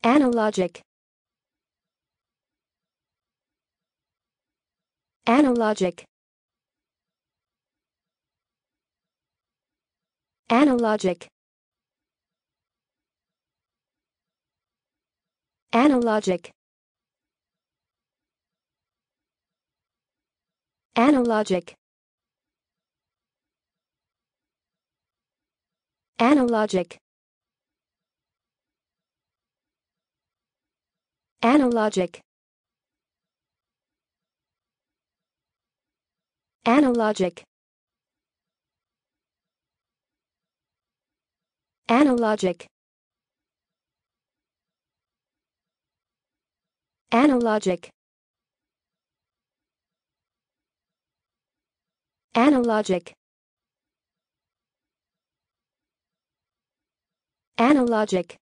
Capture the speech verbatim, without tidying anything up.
Analogic. Analogic. Analogic. Analogic. Analogic. Analogic. Analogic. Analogic. Analogic. Analogic. Analogic. Analogic.